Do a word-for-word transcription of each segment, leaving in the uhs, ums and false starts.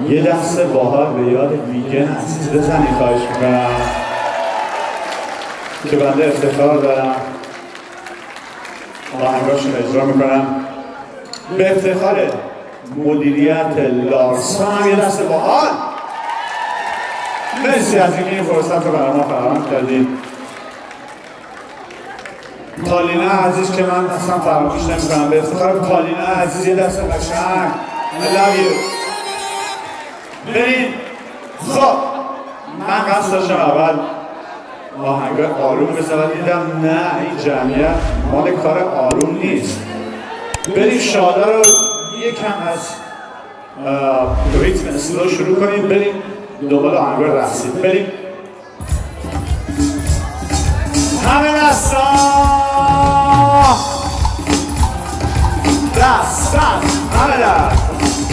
یه دست باحال به یاد ویگن عزیز بزنی خواهش میکنم که بنده افتخار دارم آهنگاشون اجرا میکنم به افتخار مدیریت لارسان هم یه دست باحال. مرسی از اینکه این فرصت رو برای ما فراهم کردید. پالینا عزیز که من اصلا فراموش نمی‌کنم، به افتخار پالینا عزیز یه دست قشنگ. I love you. بریم. خب من قصد داشتم اول آهنگای آروم بزنم، دیدم نه این جمعیت مال کار آروم نیست. بریم شادا رو یکم از ریتم اسلو شروع کنیم، بریم دوباره آهنگای رقصی. بریم همه دستا دست دست همه دست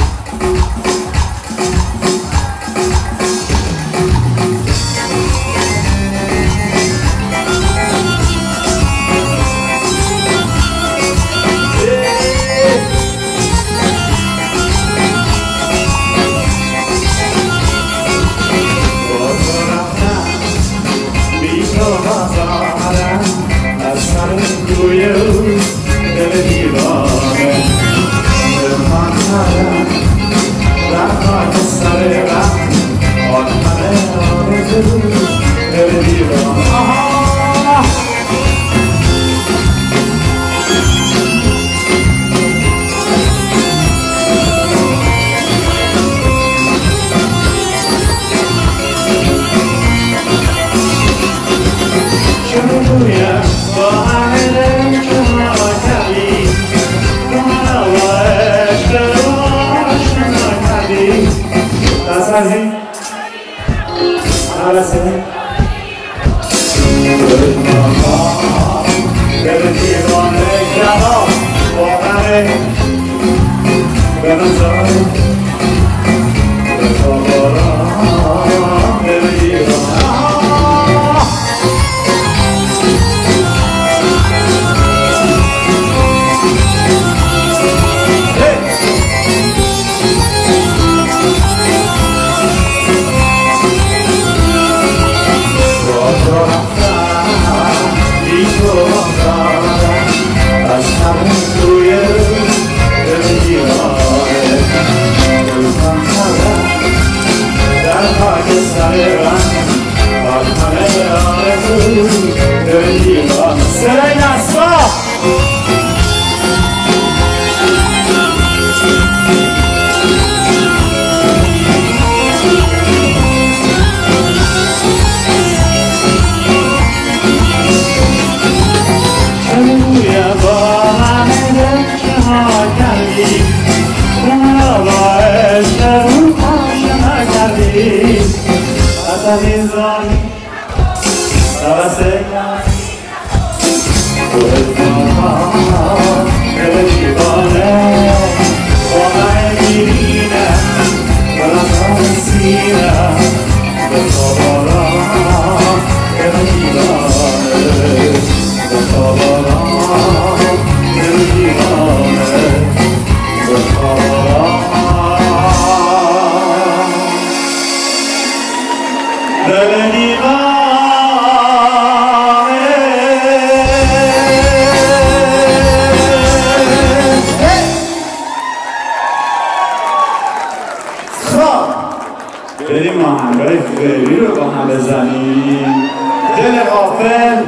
بریم آهنگای فعلی رو با هم بزنیم. دل غافل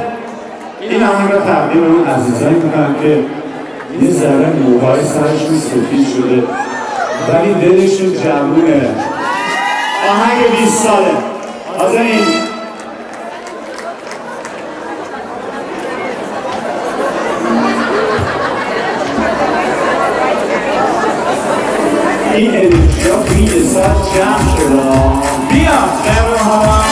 این آهنگ رو تقدیم اون عزیزایی میکنم که یه ذره موهای سرشون سفید شده ولی دلشون جوونه. آهنگ بیست ساله. حاضرین؟ این انرژی ها توی یه ساعت جمع شده. بیا نمه ها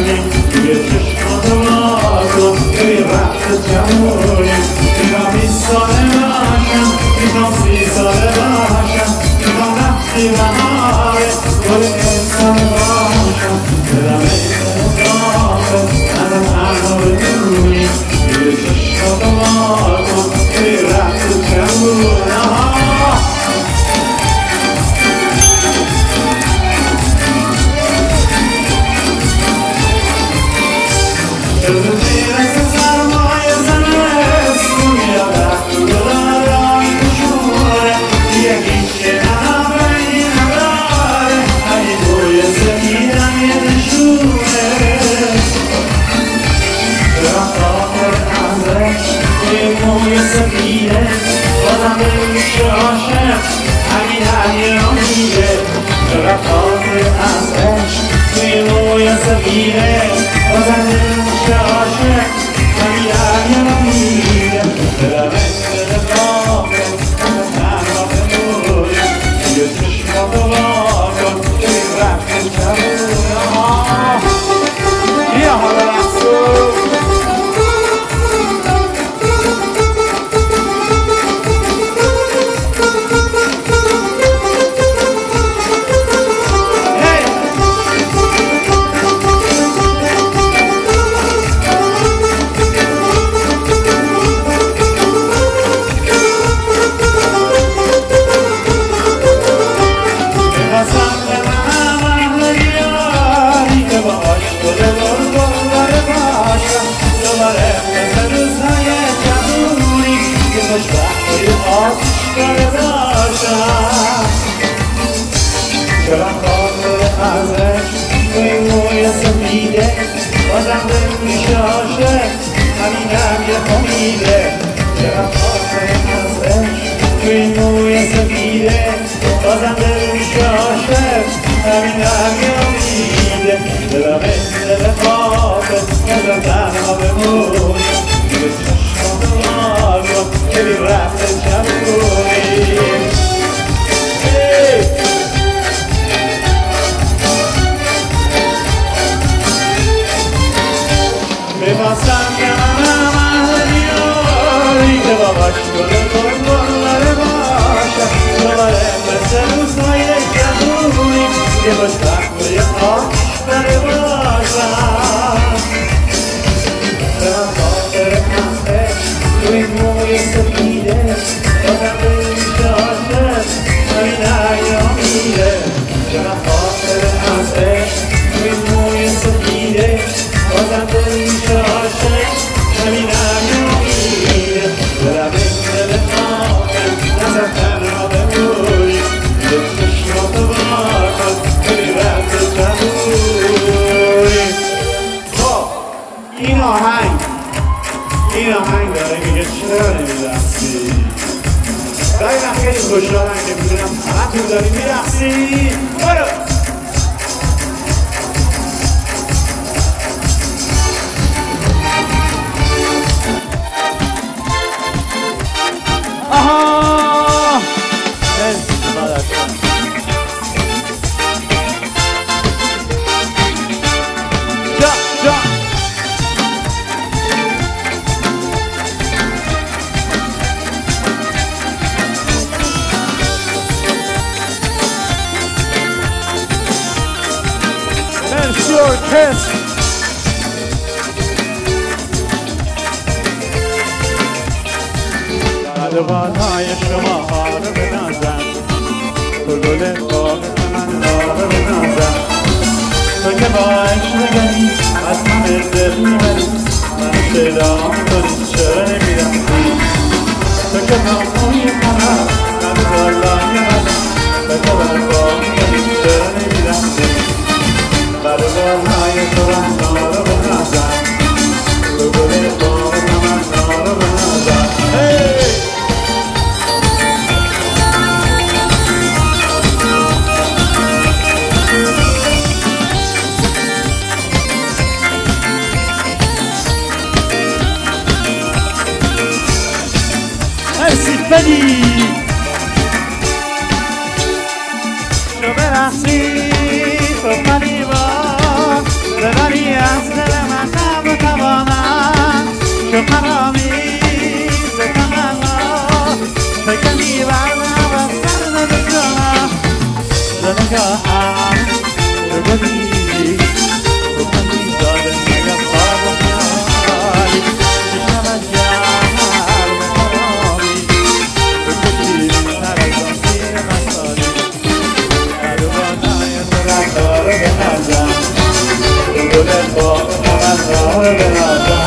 Just Thank you.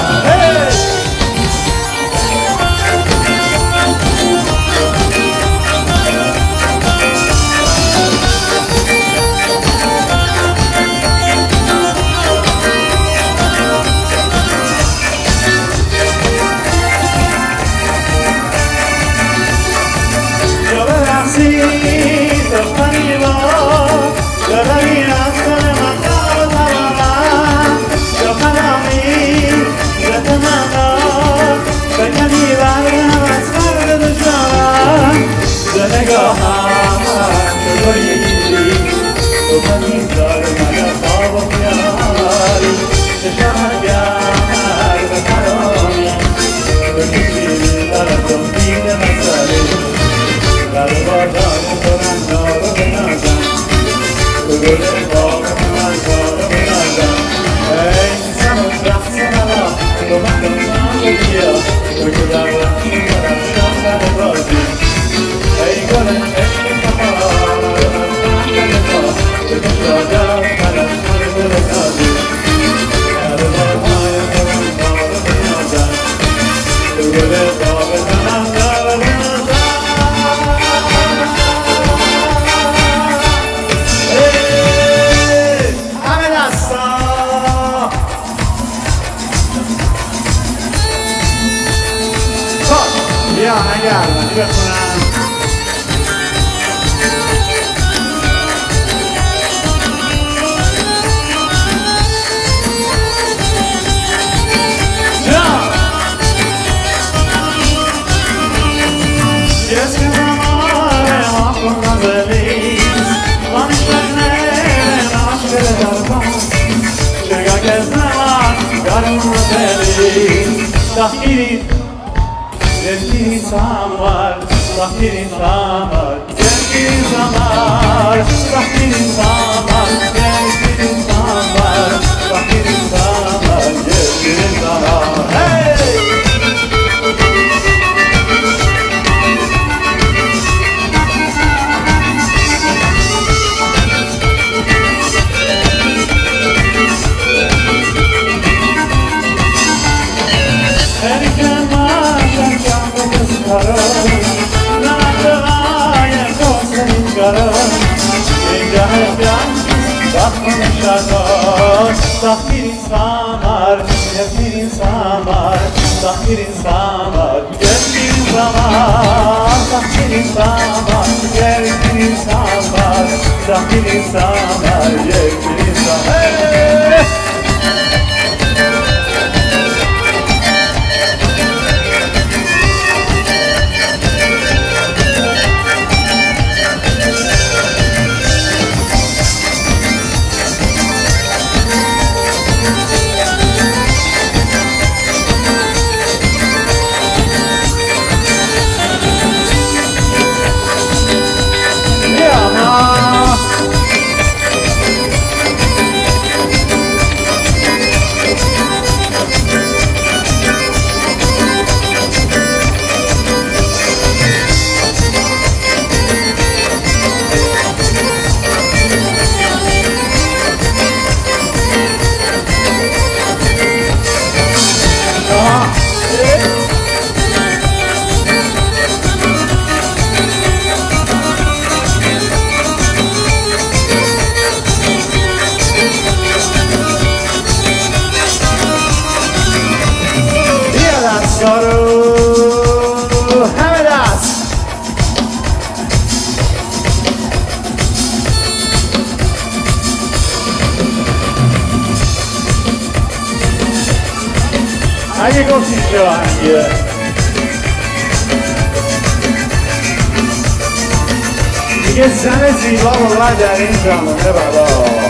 دیگه زن زیبا اومد در این زمانه بابا.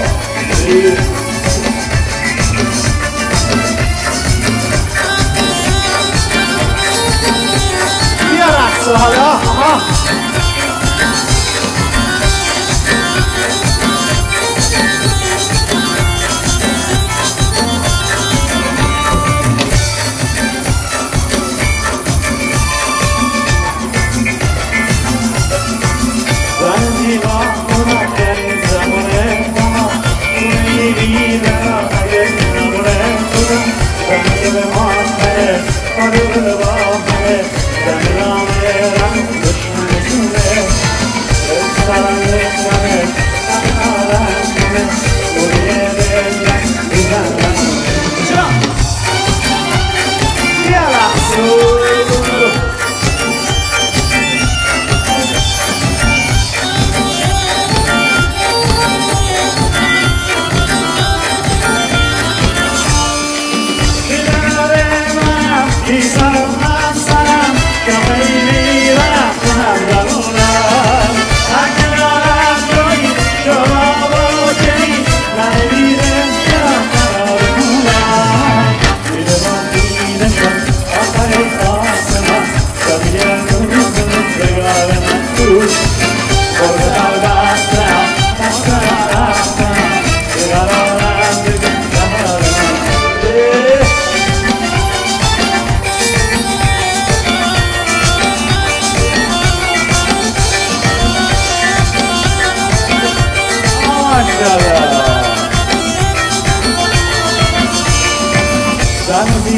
بیا رقصه حالا. آها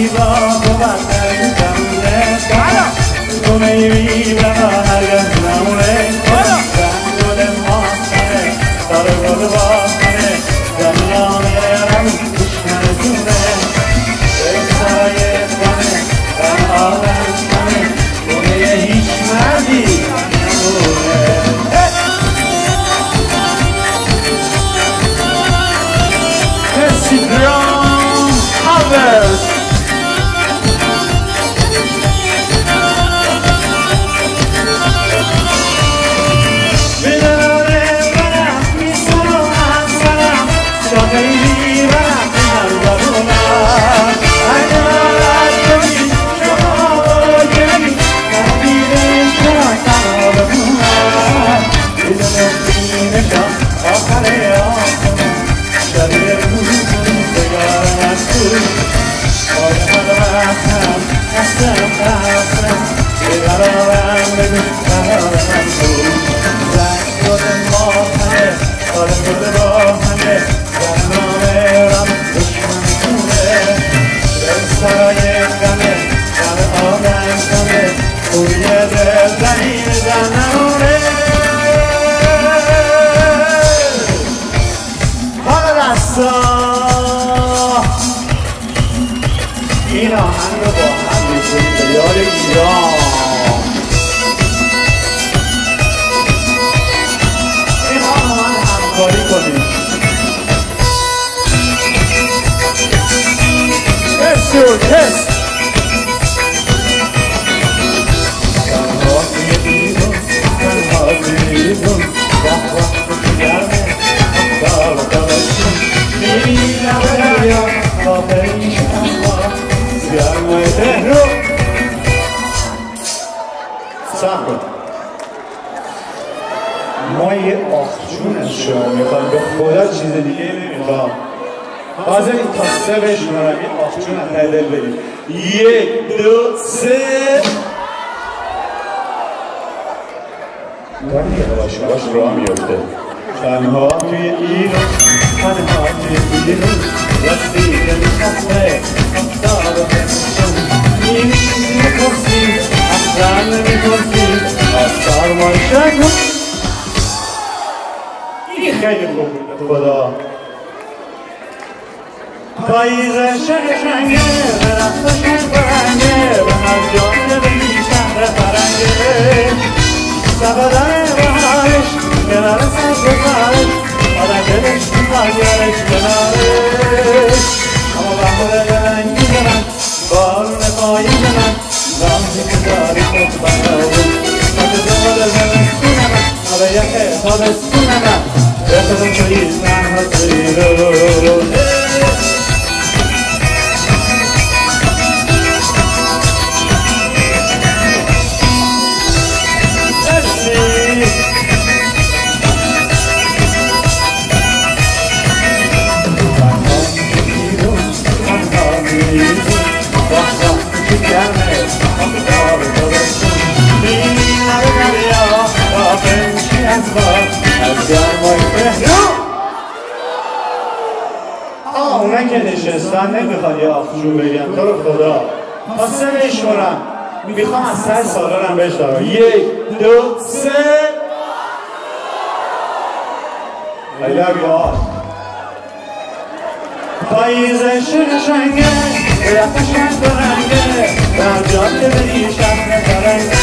این آهنگ رو با هم میکنیم به یاد ایران. این آهنگ همکاری کنیم. تست تست تنها توی بیرون تنها توی بیرون وقت وقت گرمه افتار و دارشون میبینم دریا با پیش اما گرمه تهرون سب کن. ما یه آخجون از شما میخوایم، به خدا چیز دیگه نمیخوام. حاضر این تا سه بشمارم این آخجون از ته دل بریم. یک دو سه. باش باش راه میفته. تنها توی ایران تنها توی ایران رسیده میخواسته افتاد و بسشون میپرسی اصلا نمیپرسی از سرمای شکن. این خیلی خوب بود خدا. پاییزه شنگه درخت شنگ برنگه به هر جانه بگی شهر فرنگه سبدن بهارش کنار سبز بهارش آدم دلش میخواد یارش کنارش اما بهار دلنگی زنن بارون پاییز من رمزی که داری خود بناون آده زمان زمستون من آده یکه تابستون من بخدم توی زنها توی رو رو رو رو آه اونایی که نشستن نمیخواد یه آخجون بگم تو رو خدا تا سه بشمارم میخوام از سر سالارم بشنوم. یک دو سه. I love you all. پاییزه شنگه درخت شنگ برنگه در جاده بری شهر فرنگه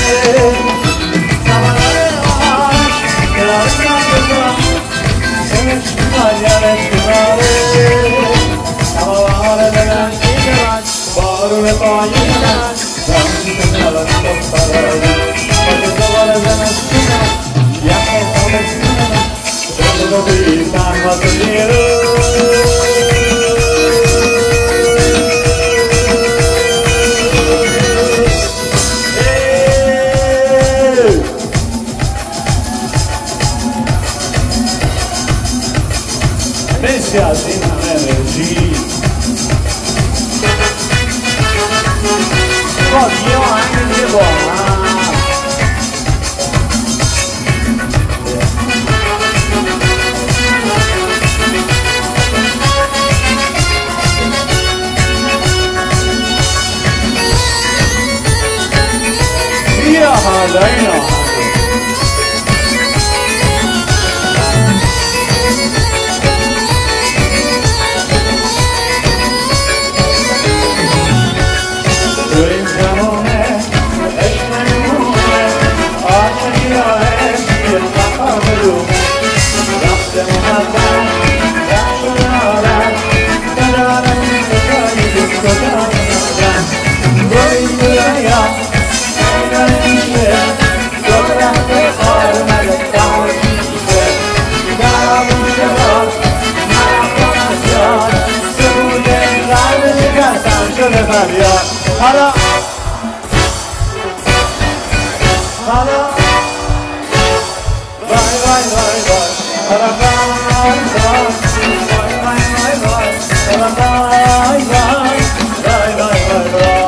سمنای آهاش کنار سبز بهارش سمش میخواد یارش کناره اما بهار دلنگی من بارون پاییز من رمزی که دارد دخترم باید زبال زمستون من یخ تابستون من بخدا توی تنها توی رو مرسی از این همه انرژی. باز یه آهنگ دیگه با هم حالا این آهنگ تو این زمانه عشق نمیمونه عاشقی راهه یه مقام بلومه رفت محبت رفت شده عالم ندارم این ستایی دوست کجا ندارم روی دنیا نداره میشه دو رفت خواهر مده دهار میشه درمون شبار مرفتم از یاد سبوده قلب شکستم شده فریاد حالا حالا وای وای وای وای حالا وای وای وای وای وای حالا وای وای وای وای وای وای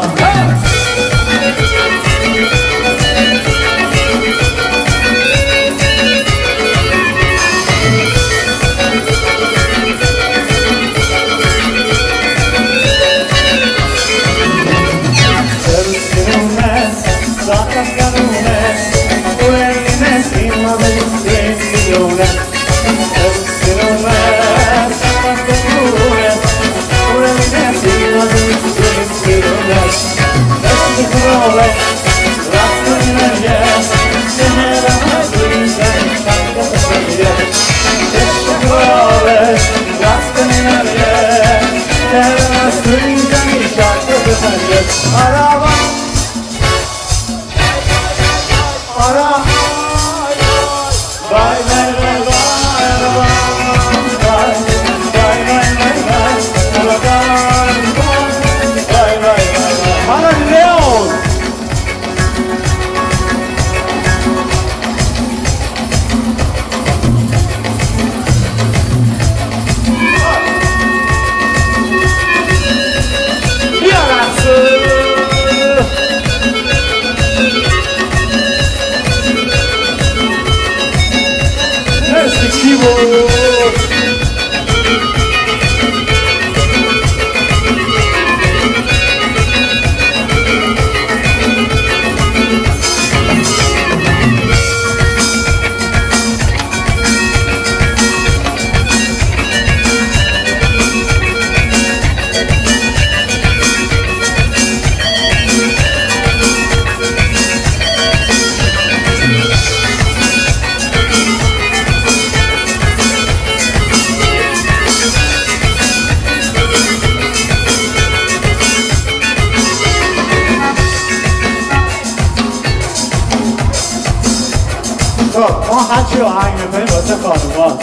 ما هرچی آهنگ میکنیم واسه خانوما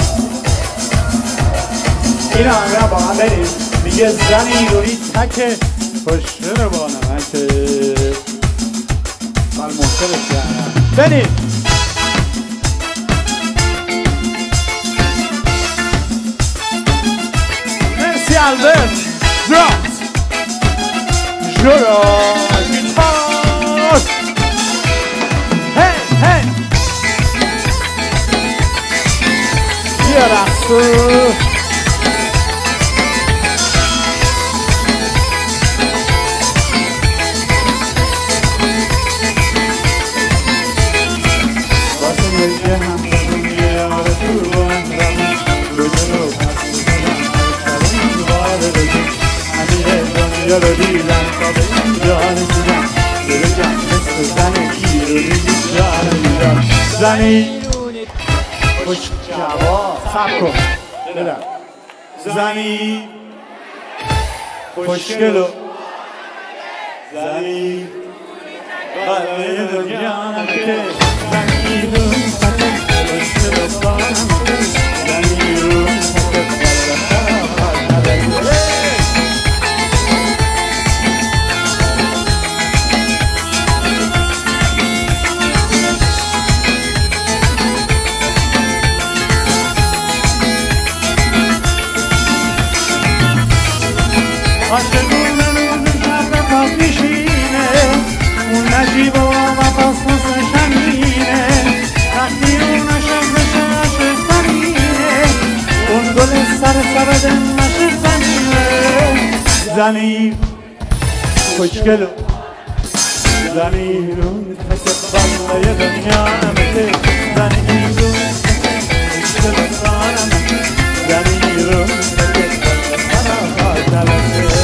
این آهنگ رو با هم بریم میگه زن ایرانی تک پشت رو با نمکه من محترش کردم بریم مرسی البرت درامز جورا گیتار هی هی بیا رقصو واسه میگه هم دنیا آرزو و احرامش به جلو پس میزنم هر سرم دوباره بگیم همه دنیا رو دیدم تا به این جا رسیدم دل جان مثل زن ایرونی جان میدم زنی خوش جواب سب کن بدم زنی خوشگل و زنی برای دنیا که زنی رو خوشگل و بانم زنی رو عاشقونم شب پاک میشینه اون نجیب و وفاس مثل شمینه وقتی اون عاشق بشه عاشق زمینه اون گل سر سبد عاشق زمینه زنی خوشگل و زنی روی تک بالای دنیا نمکه زنی روی تک دلانم زنی روی تک بالای دنیا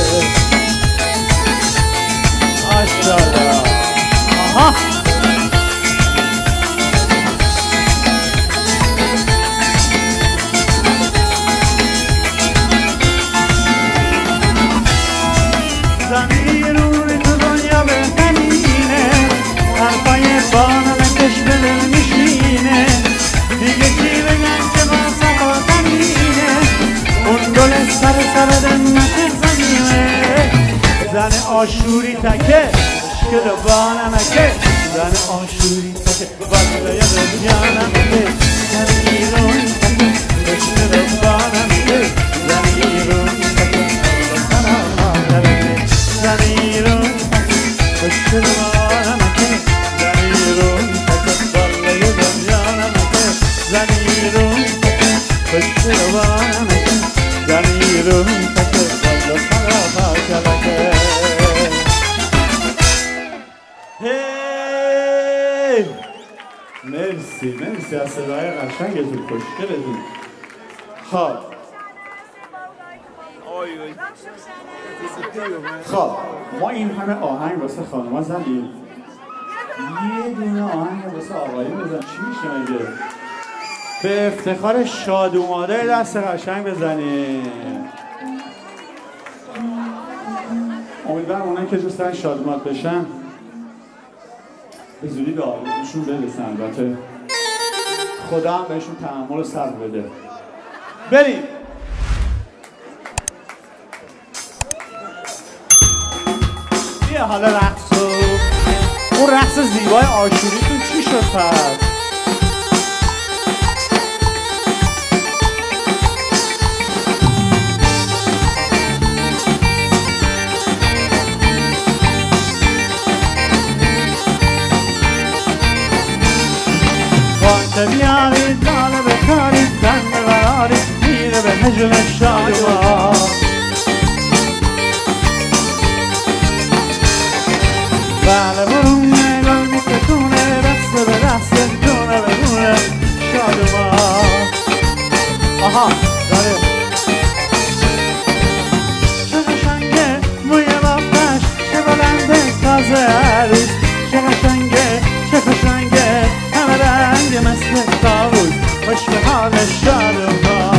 ماشاءالله آها زنی روی تو دنیا بهترینه حرفای بانمکش به دل میشینه دیگه چی بگن که با صفا زمینه اون گل سر سر دمت زمینه زن آشوری تکه عشق بانمکه زن آشوری تکه بالای دنیا نمکه زنی روی تکه عشق بانمکه زنی روی تکه زنی روی عشق بانمکه زنی روی تکه بالای دنیا نمکه زنی روی تکه عشق بانمکه زنی روی تکه بالای دنیا هی مرسی مرسی از صدای قشنگتون خوشگلتون خب خب ما این همه آهنگ واسه خانوما زدیم یه دونه آهنگ واسه آقایی بزن چی میشه مگه به افتخار شاد اوماده دست قشنگ بزنیم امیدوارم اونایی که دوست دارن شادمات بشن به زودی به آرزوشون برسن البته خدا هم بهشون تحمل و صبر بده بریم بیا حالا رقصو اون رقص زیبای آشوریتون چی شد پس بیارید داله بکارید دن ببرارید میره به هجل شادوا بله برون گل میتونه دست به دست دونه به دونه شادوا آها داره چه قشنگه موی بافتش چه بلنده تازه عروس چه قشنگه چه قشنگه همه رنگ مثل طاووس خوش به حال شادوا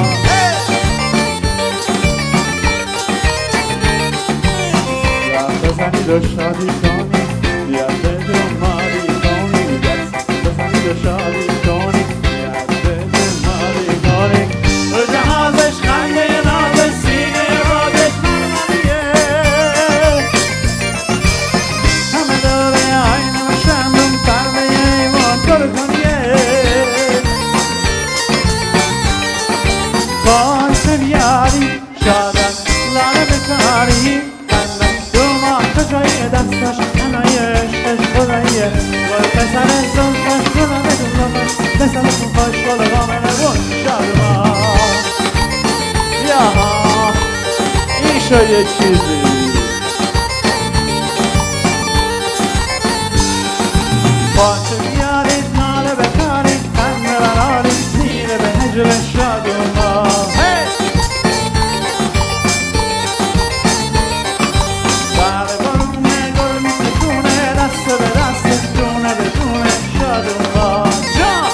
رفت بزنید و شادی کنید بیاد به دماری کنید دست بزنید و شادی کنید بیاد به دماری کنید رو جهازش خنده نازش سینه بادش مرمریه همه دوره آینه و شمدون پرده ایوان کرو کنیه باعث بیاری شادن لاله بکاری کجای دستش انایش عشقایه گل پسر زلفش گل بدونش مثل خوش گل رامنه بود شادما یاها این شد یه چیزی باشه بیارید ناله بکارید خنده برارید میره به هجر شادما به دست دونه به دونه شادوا جا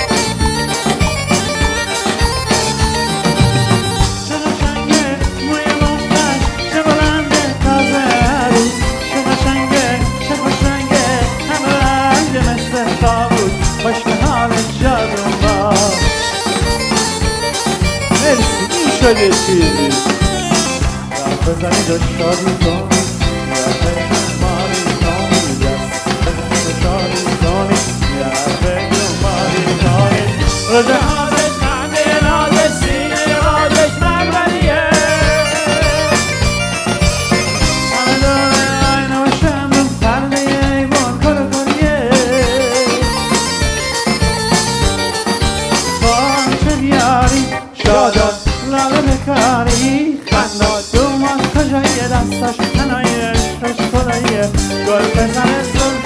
چه قشنگه موی بافتش چه بلنده تازه عروس چه قشنگه چه قشنگه همه رنگ مثل طاووس خوش به حال شادوا مرسی این شد یه چیزی رفت بزنید و شادی کنید رو جهازش خنده نازش سینه بادش مرمریه همه دوره آینه و شمدون پرده ایوان کرو کنیه باشه بیاری شادان لاله بکاری خنداد دومان کجای دستش تنای عشقش خداییه گل بزنه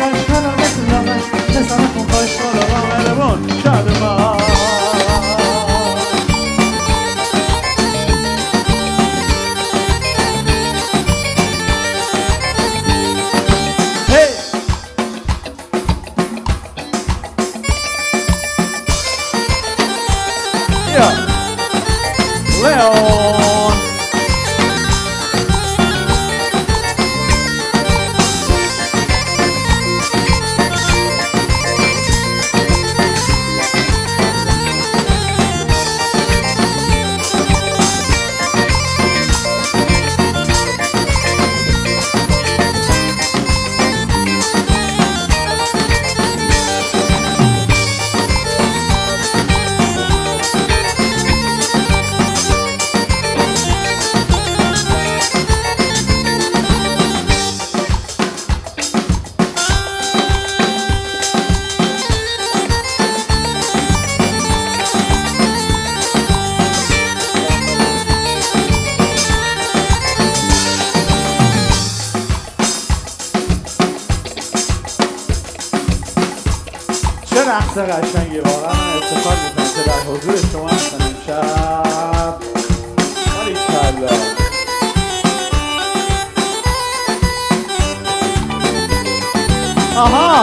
رقص قشنگی واقعا من افتخار میکنم که در حضور شما هستم امشب. باریکلا. آها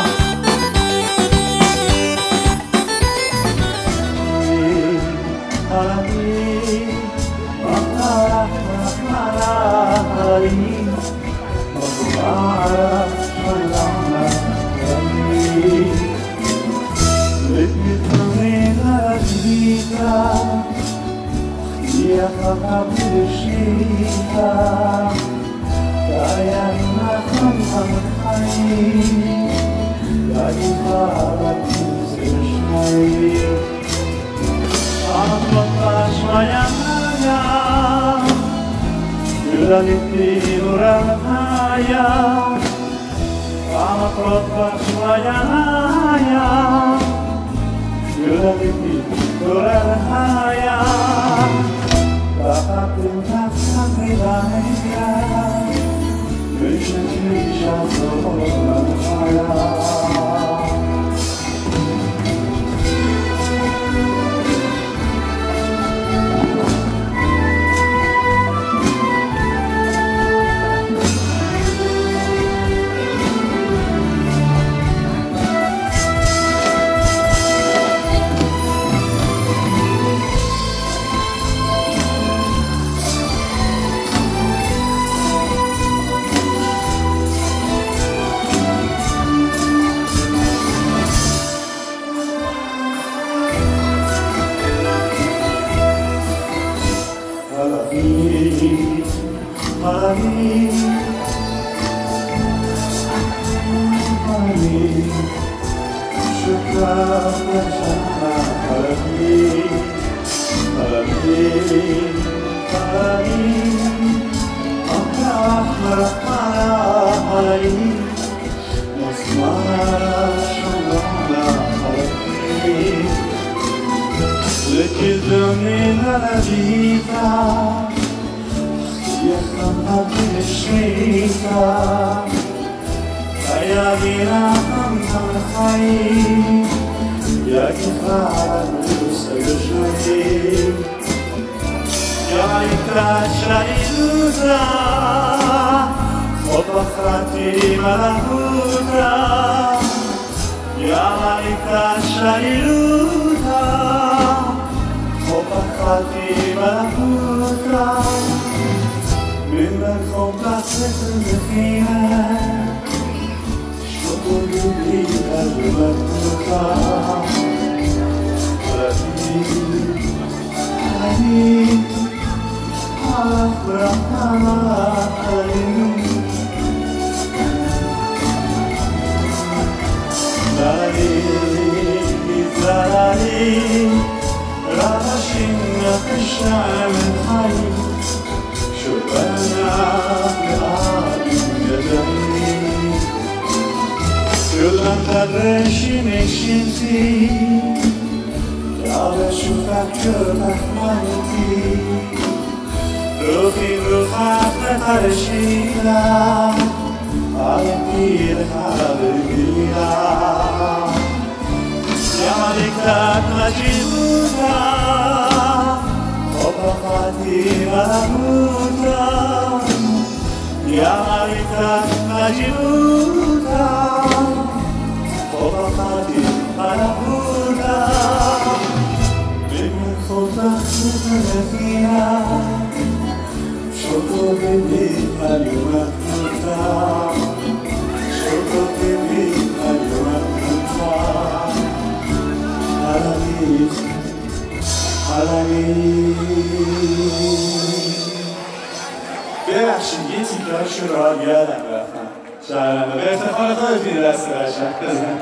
ببخشید یه تیکه‌هاشو رو یادم رفتم شهرنده به افتخار خودت این دست برشن بزن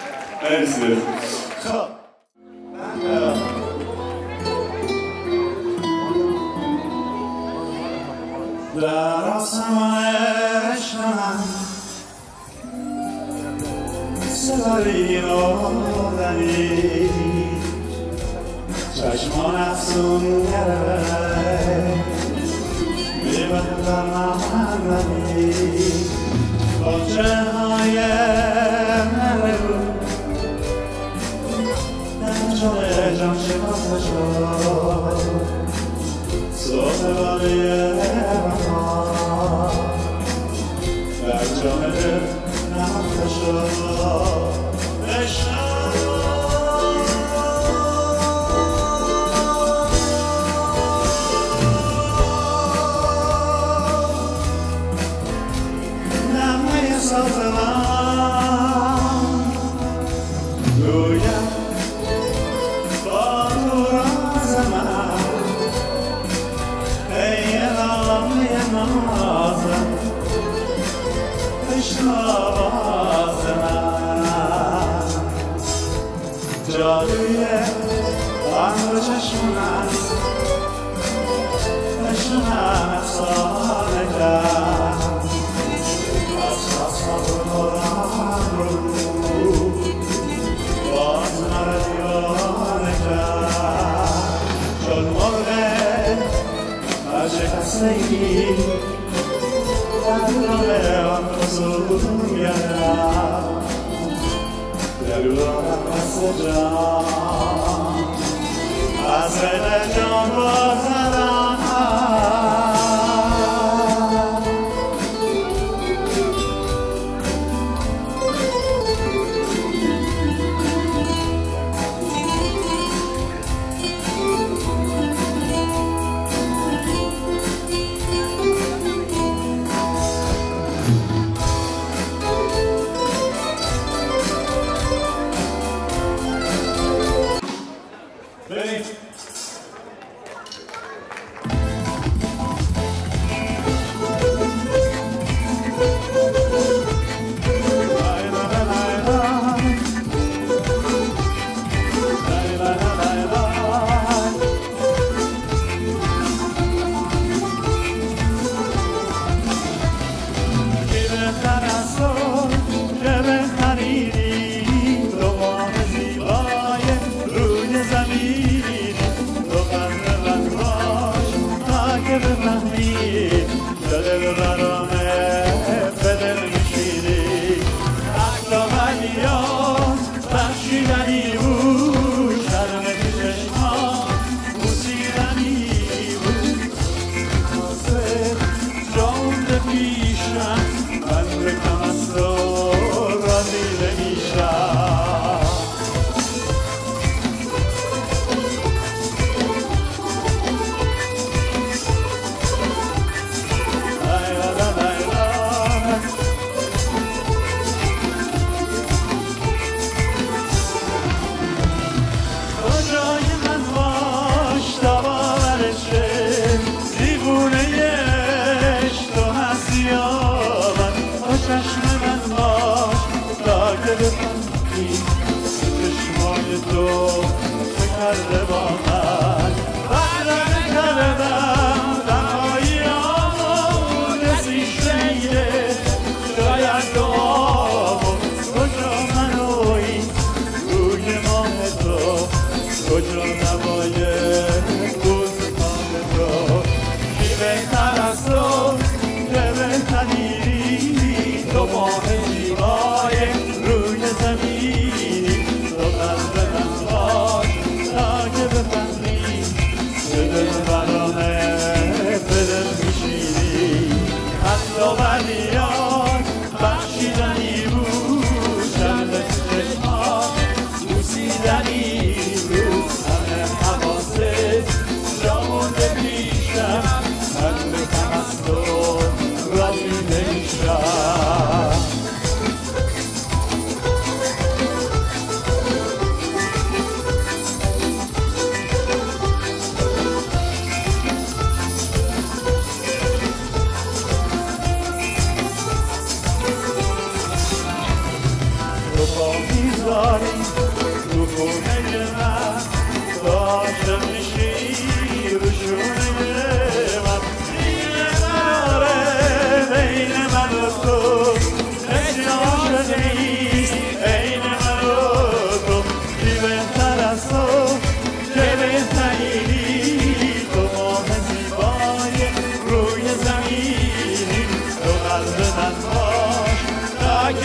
مرسی خب در آسمان عشق من صدای نادنی چشمان افسون گره میبند بر محمدی با چهرهای مرگو جان شکافته شد صبح باقی وفا در جام دل نهفته شد نغمه ساز من گویم با تو راز من ای نغمه نازم بشنو آواز من جادوی آن چشم است نشونم افسانه کرد از تصورم رو باز مرا دیوانه کرد چون مرغ برشکستگی در دل آن حضور می‌آید درونم قصد جان از غیر جان بازدم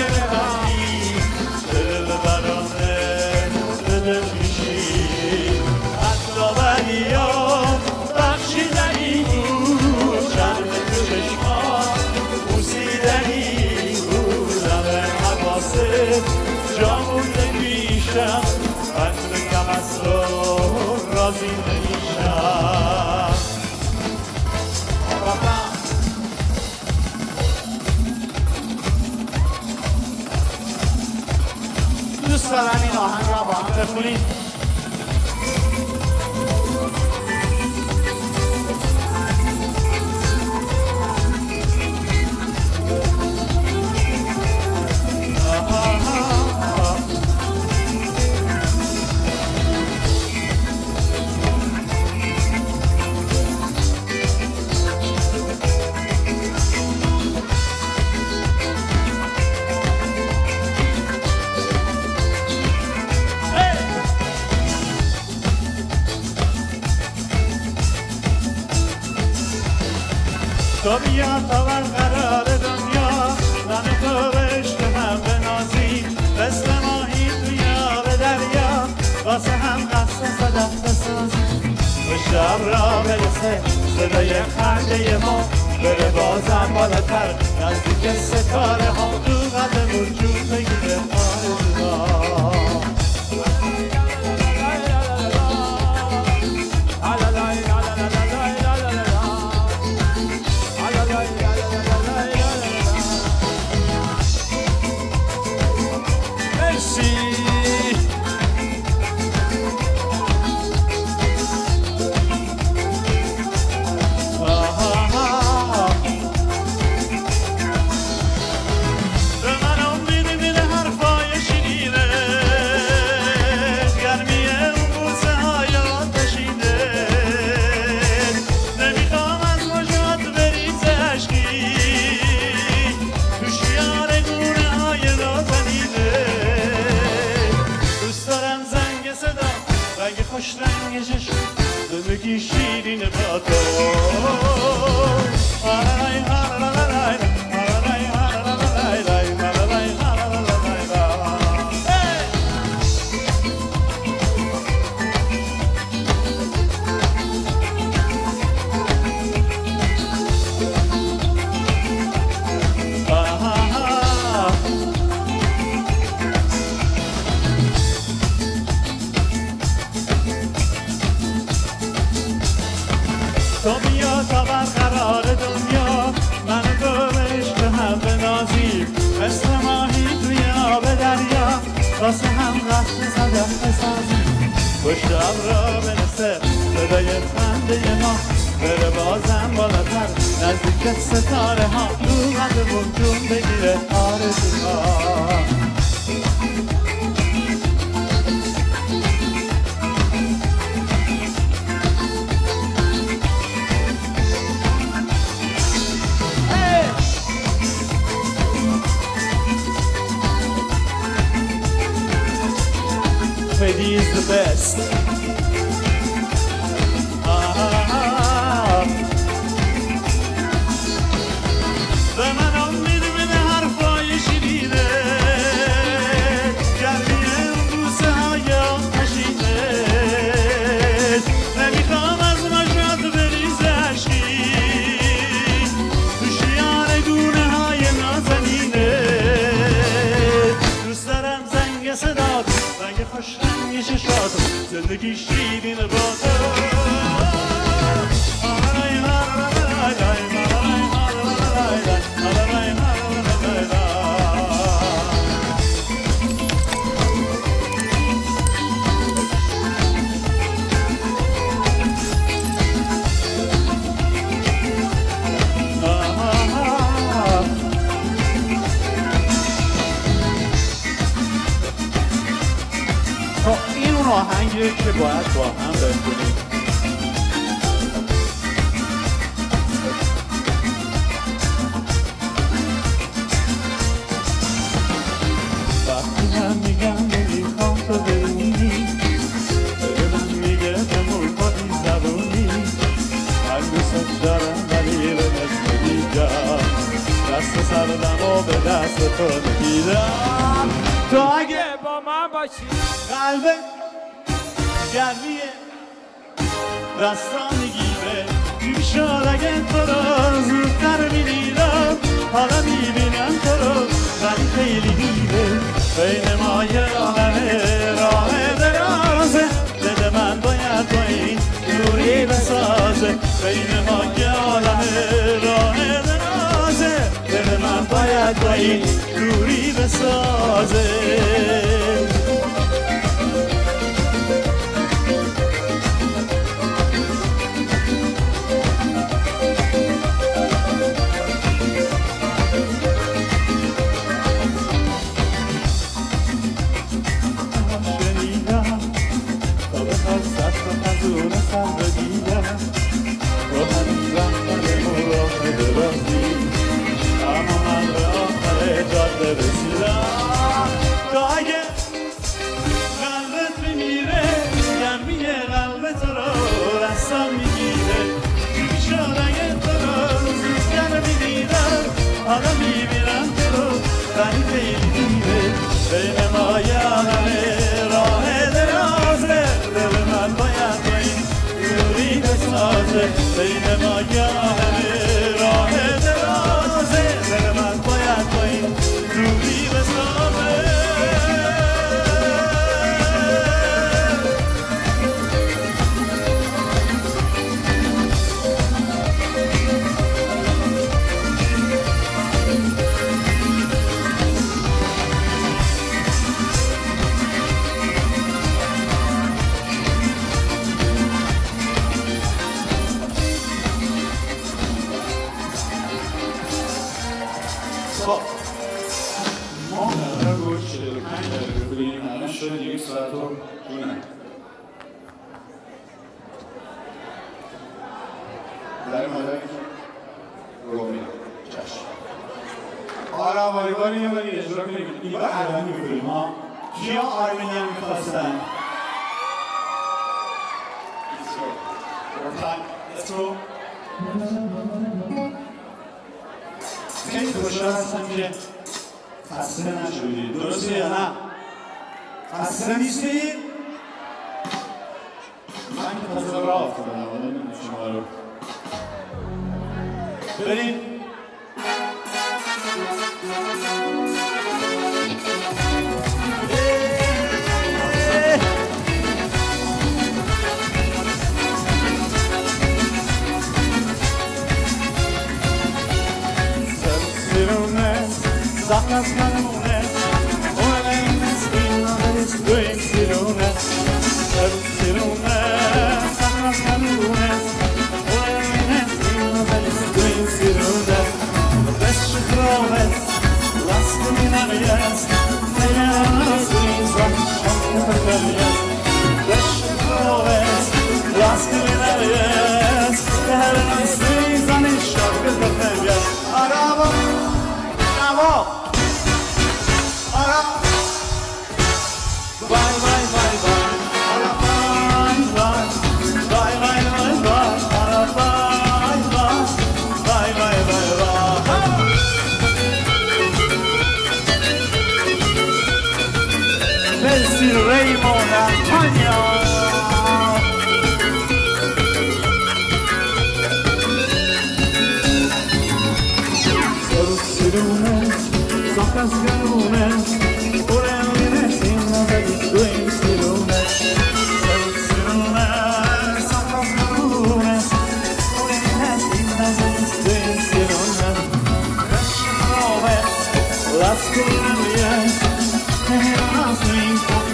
دل برانه دل میشی دوست دارم این آهنگ را با هم بخونیم. تو بیا تا برقرار دنیا من تو به عشق هم بنازیم مثل ماهی توی آب دریا واسه هم قصد صدف بسازیم و شب را برسه صدای خنده ما بره بازم بالاتر نزدیک ستاره ها تو قلبمون جون بگیره آرزوها. خوش رنگ چشم زندگی شیرین با تو آرای آرای آرای آرای آرای تو بیا تا برقرار دنیا من تو به عشق هم بنازیم مثل ماهی توی آب دریا واسه هم قصد صدف بسازیم و شب را برسه صدای خنده ما بره بازم بالاتر نزدیک ستاره ها تو قلبمون جون بگیره آرزوها. Freddy is the best. به من امید بده حرفای شیرینه گرمی اون بوسه های آتشینه نمیخوام از مجرد بریز عشقی تو شیان گونه های نازنینه دوست دارم زنگ صدات رنگ خوش رنگ چشات زندگی شیرین با تو این اون آهنگیه که باید با هم بخونیم. وقتی من میگم نمیخوام تو بمونی دل من میگه بمون پایی زبونی من دوست دارم ولی به مثل دیگر دست سردم و به دست تو نگیرم تو اگه با من باشی قلبه گرمیه دستان میگیره چی شد اگه تو رو زودتر میدیدم حالا میبینم تو رو ولی خیلی دیره بین ما یه راهه راه درازه دل من باید با این دوری بسازه بین ما یه عالمه راه درازه دل من باید با این دوری بسازه رسیدم تا اگه قلبت بمیره گرمی قلبت رو دستم میگیره بیشتر اگه تو رو زودتر میدیدم حالا میبینم تو رو ولی خیلی دیره بین ما یه عالمه راه درازه دل من باید با این دوری بسازه بین ما یه عالمه راه درازه دل من باید با این دوری بسازه ما قرار بود چهل و پنج دقیقه بگیریم الان شد یک ساعت و دونه در مادر رومی چشم آره والیبال یه باری اجرا کنیم این بار ارمنی بکنیم ها کیا آرمنی هم میخواستن؟ Let's go خیلی خوشحال هستم که خسته نشدید درسته یا نه؟ خسته نیستید؟ من که تازه راه افتادم حالا نمیدونم شما رو بریم Zakas kanune, olayın skinade doing sirune, sirune, zakas kanune, olayın skinade doing sirune. Beş kroves, laskı minariyas, neyanas insan şanlı periyas. Beş kroves, laskı minariyas, neyanas insan şanlı periyas. Araba, araba. Raymond Antonio Sirune, zakas kanune, olayın skinade doing sirune, sirune, zakas kanune, olayın skinade doing sirune. Beş kroves, laskı minariyas, neyanas insan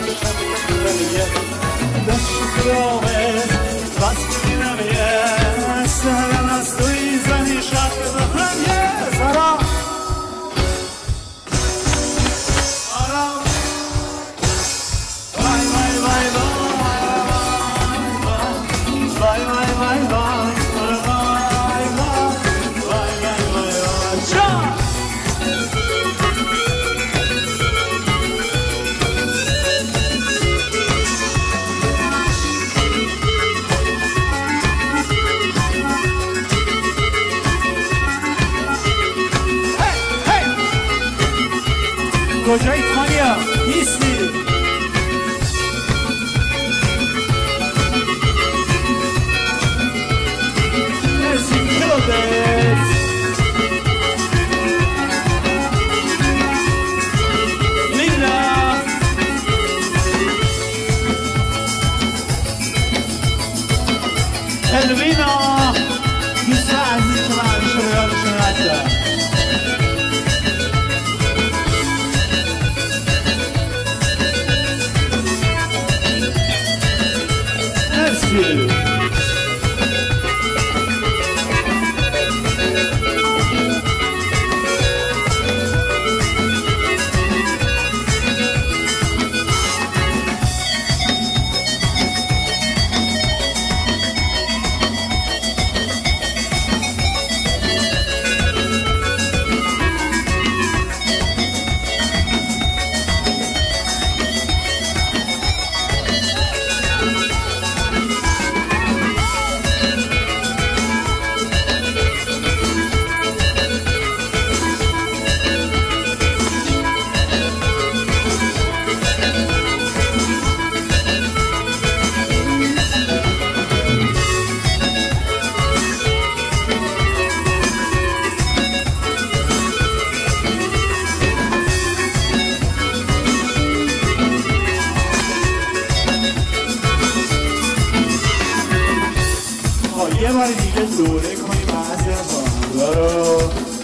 Dash kroves, laskı minariyas, neyanas insan şanlı periyas. Ara کجا ایتالیا؟ نیستی؟ مرسی کلودت لیلا الوینا دوست عزیز که من همیشه به یادشون هستم مرسی بار دیگه دوره کنیم بعضی از آهنگا رو.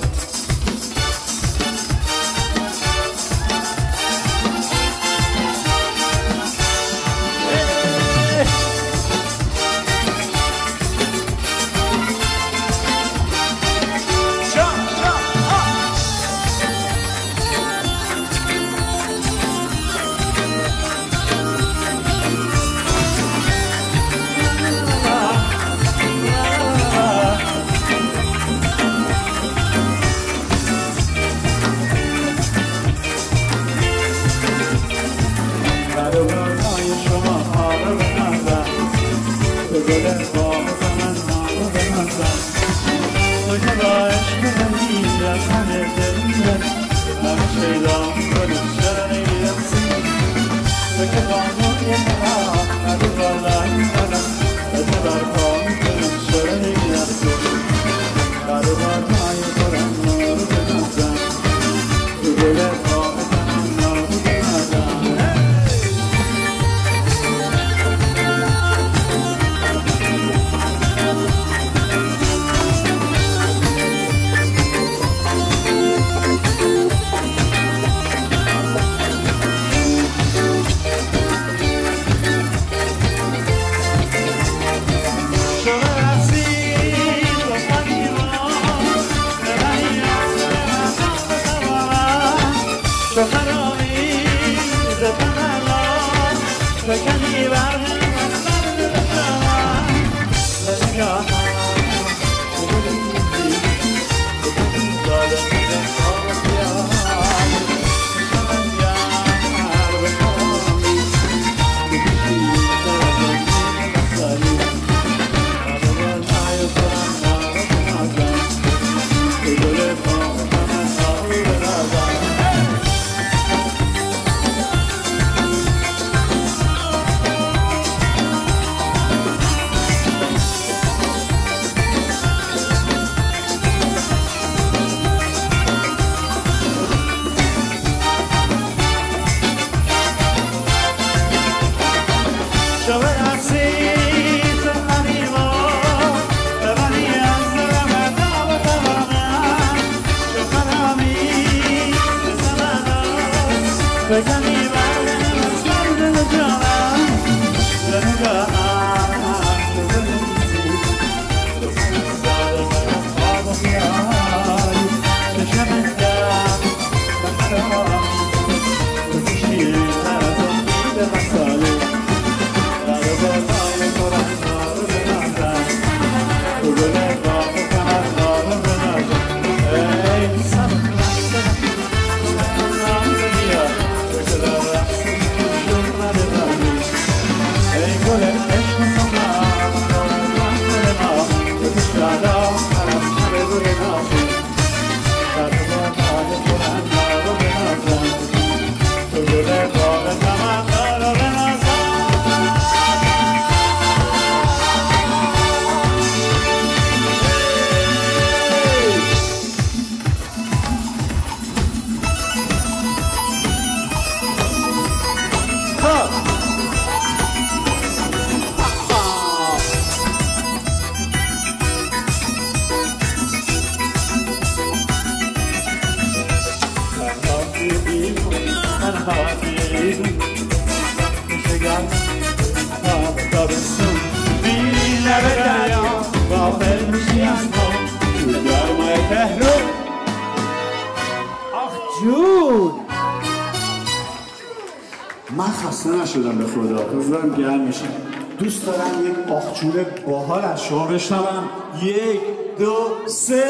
من خسته نشدم به خدا، روزم گرم میشه. دوست دارم یک آخجور باحال از شما بشنوم. یک دو سه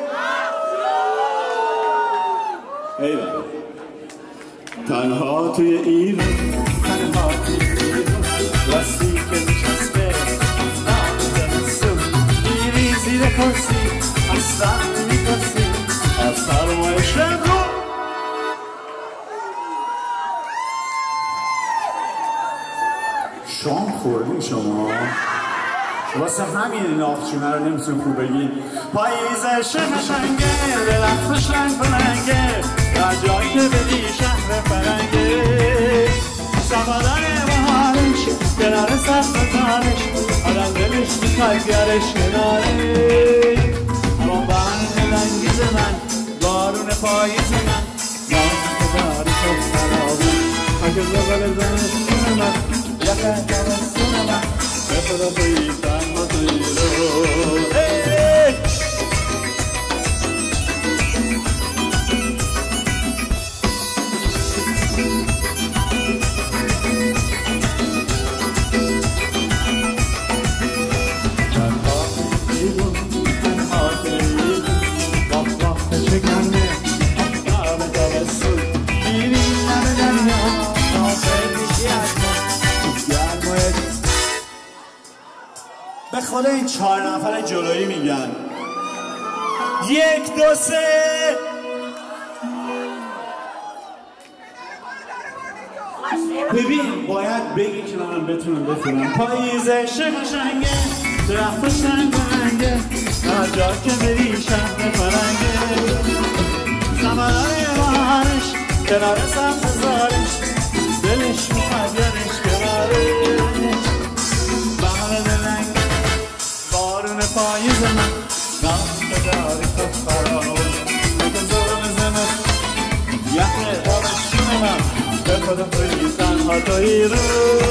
ایوه. تنها توی ایران، تنها توی ایران، راستی که نشسته زمستون، میری زیر کرسی اصلا نمی‌ترسی از سرمایه شهر رو. شام خوردین شما؟ واسه همین این آخچونه رو نمیتونیم خوب بگیم. پاییزش قشنگه، درختش رنگ پلنگه، در جایی که بدی شهر فرنگه، سوادن بهارش، کنار سبز زارش، آدم دلش میخوای بیارش کناره اما بند لنگیز من بارون پاییز من نام که داری تو خرابی اگه زبال زمستون من یکه زمستون من به خدا توی تنها توی رو به خدا این چهار نفر جلویی میگن یک دو سه ببین باید بگی که من بتونم بتونم پاییزه شقشنگه درخت شنگ رنگه هر جا که بری شهر فرنگه زمانای بهارش کنار سبز زارش دلش میخواد یادش کنارش بهار دلنگ بارون پاییز من نام که داری تو فراموش بکن زبان زمست یخ تابستون من به خدا توی تنها توی رو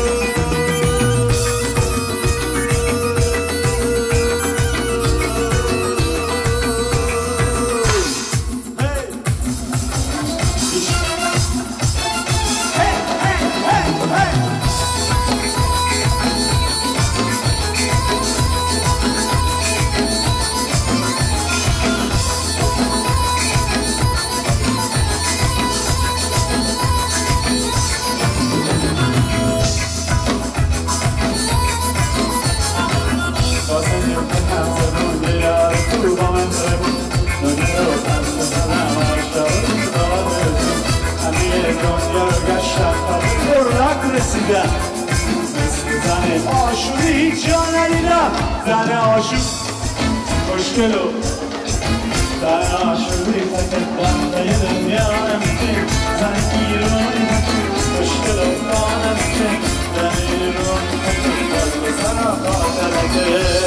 زن آشوری جا ندیدم زن آشور خوشگل و زن آشوری تکت بنده دنیا نمیده زن ایرانی خوشگل و نمیده زن ایرانی تکت بنده زن آخاترده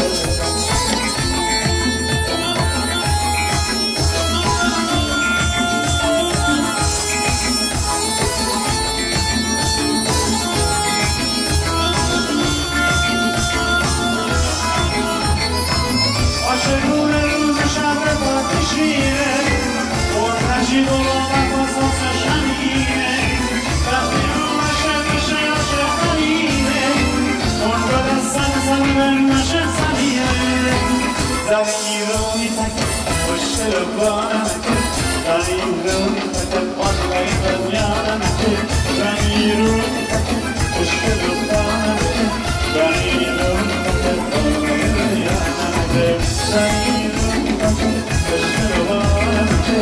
نشید و باقت اساس شمینه وقتی رو نشه نشه عاشق نمینه اون رو دستن زمین نشه زمینه زن ایرانی تکت خوشگل و بانمکه زن ایرانی تکت آنهای دنیا نمکه زن ایرانی تکت خوشگل و بانمکه زن ایرانی تکت آنهای دنیا نمکه زن ایرانی تکت خوشگل و بانمکه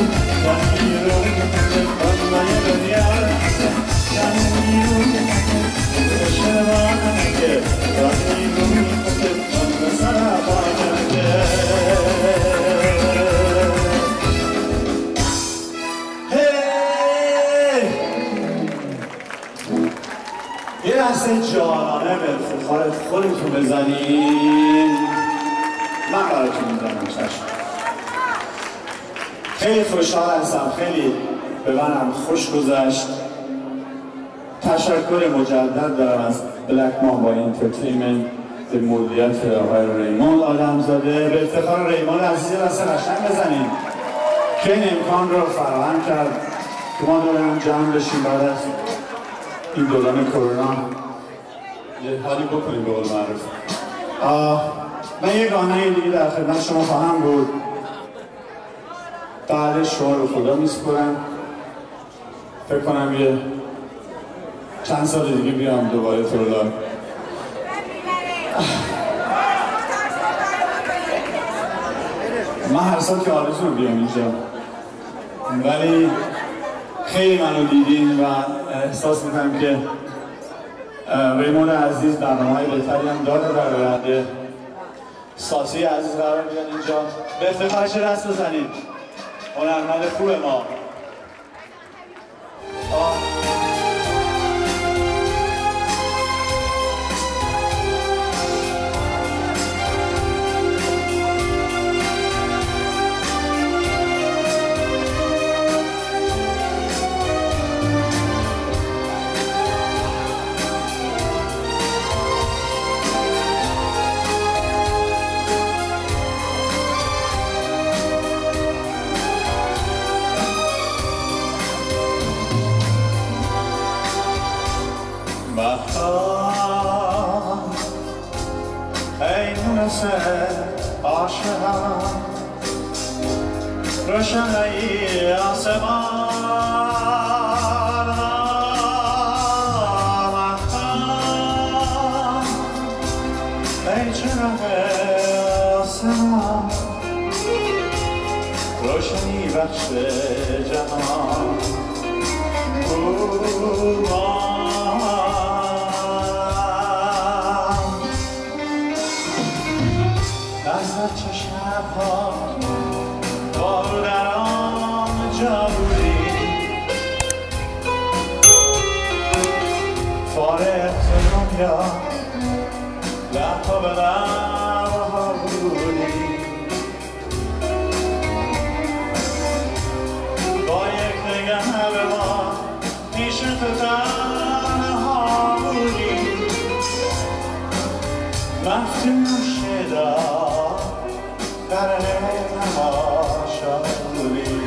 یه دسته جانانه به افتخار خودتون بزنین من براتون میزنم چشم خیلی خوشحال هستم خیلی به منم خوش گذشت تشکر مجدد دارم از بلک مامبا انترتینمنت به مدیریت آقای ریموند آدمزاده به افتخار ریموند عزیز دست قشنگ بزنیم که این امکان رو فراهم کرد که ما دور هم جمع بشیم بعد از این دوران کرونا یه حالی بکنیم به قول معروف من یه گانه دیگه در خدمت شما خواهم بود بعدش شما رو خدا میسپرم فکر کنم یه چند سال دیگه بیام دوباره تورلان من هر سال که آرزوم بیام اینجا ولی خیلی منو دیدین و احساس میکنم که ریموند عزیز برنامه‌های بهتری هم داره در آینده ساسی عزیز قرار بیان اینجا به افتخارش دست بزنید هنرمند خوب ما نفس عاشقم روشنایی آسمان آمدم ای چراغ آسمان روشنی بخش جهان از چه شبها با رو در آنجا بودی فارغ ز دنیا لبها به لبها بودی با یک نگه به ما پیش تو تنها بودی مفتون شدا در تماشا بودی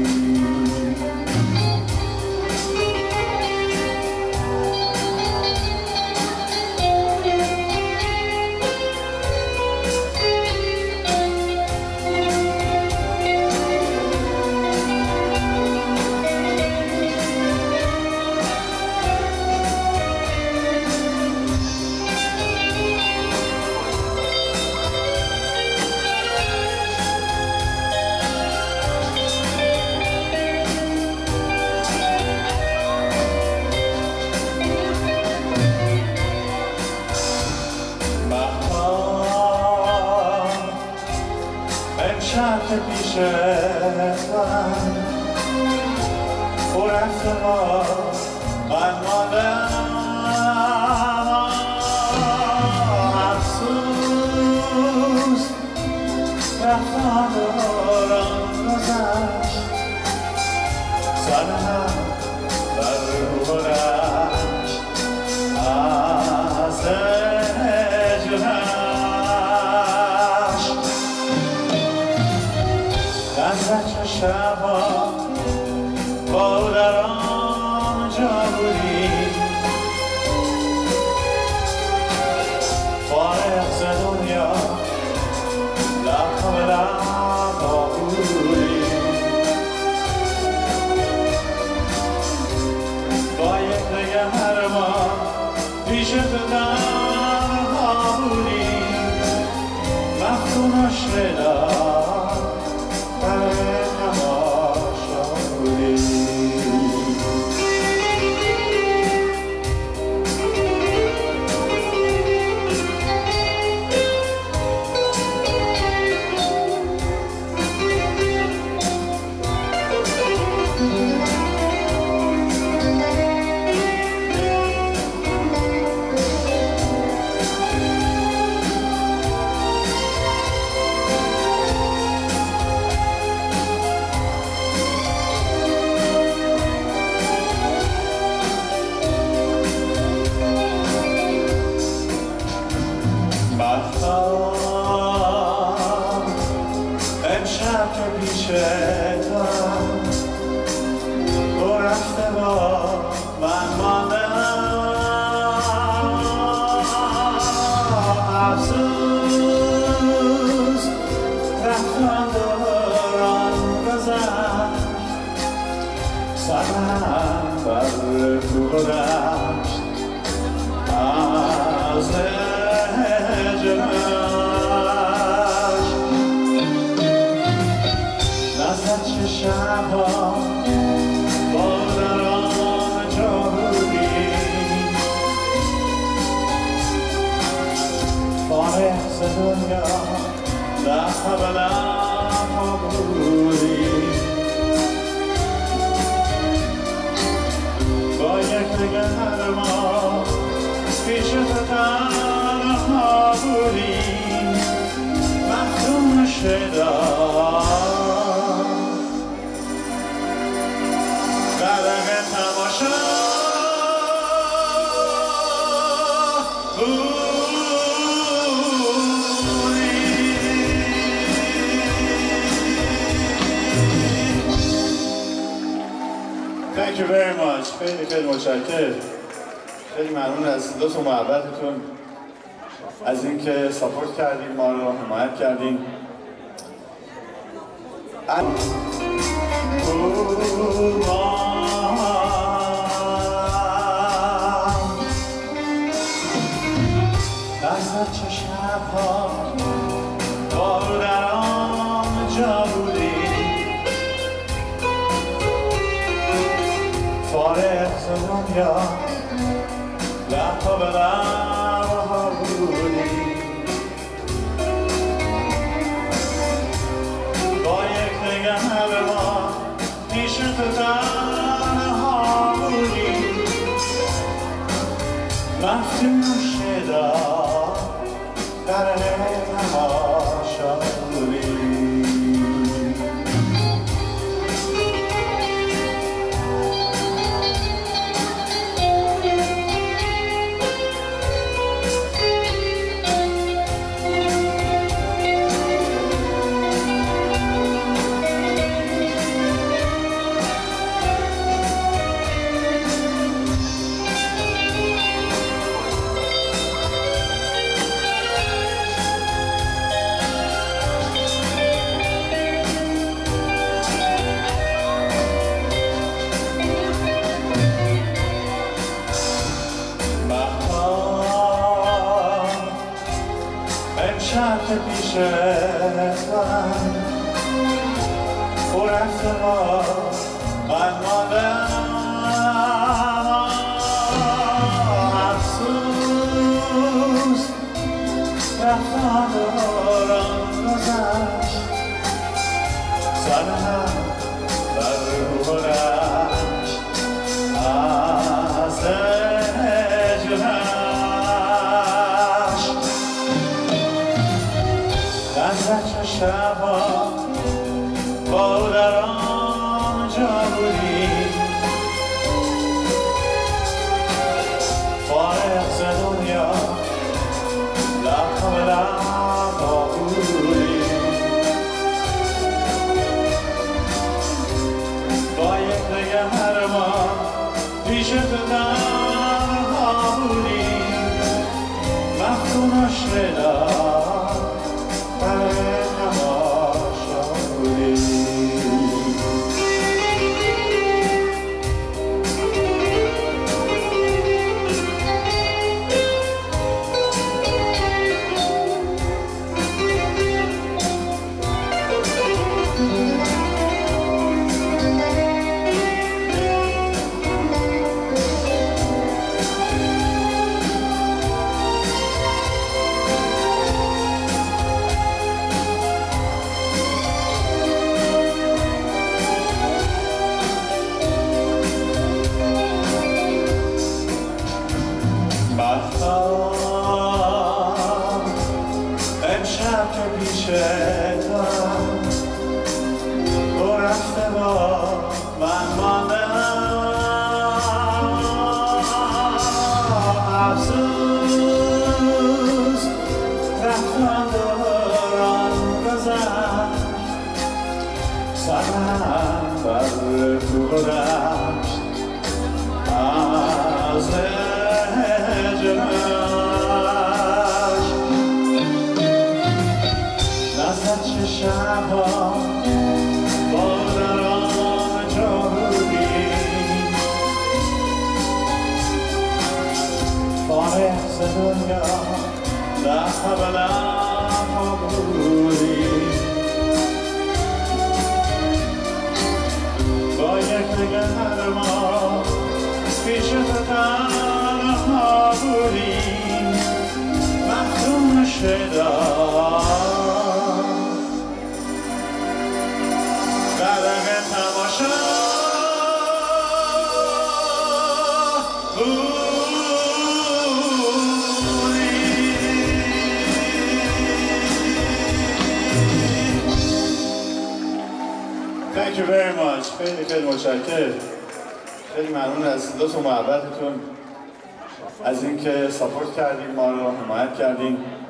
امشب که پیش من او رفته با من ماندم افسوس رفتن دوران گذشت سرم بر رو رشت از هجرش نزد چه شبها با در آنجا بودی فارغ ز دنیا لبها به لبها بودی با یک نگه ما پیش تو تنها بودی مفتون و شدا امشب که پیش تو تو رفته با من ماندم افسوس رفتن دوران گذشت سرم بر تو گذشت از هجرش نزد چه شبها با در آنجا بودی فارغ ز دنیا لبها به لبها بودی با یک نگه ما پیش تو تنها بودی مفتون شدا قدم تماشا بودی. Thank you very much. خیلی خیلی متشکرم. خیلی ممنون از صداتون و محبتتون. از اینکه ساپورت کردین، ما رو حمایت کردین. دست چه شبها بارو در آن جا بودی، فارغ ز دنیا لبها به لبها بودی، با یک نگه به ما پیش تو تنها بودی، مفتون شدا در تماشا بودی. امشب که پیش من او رفته با من ماندم، افسوس رفتن دوران گذشت، زنم بر روح رشت از هجرش، از شبها با در آنجا بودی، فارغ ز دنیا لبها به لبها بودی، با یک نگه ما پیش تو تنها بودی، مفتون شدا امشب که پیش تو او رفته با من ماندم، افسوس رفتن دوران گذشت، سرم بر تو گذشت از هجرش، چه شبها با در آنجا بودی، فارغ ز دنیا لبها به لبها بودی، با یک نگه ما پیش تو تنها بودی، مفتون شدا قدم تماشا بودی. Thank you very much. خیلی خیلی متشکرم. خیلی ممنون از لطف و محبتتون، از اینکه ساپورت کردین، ما رو حمایت کردین.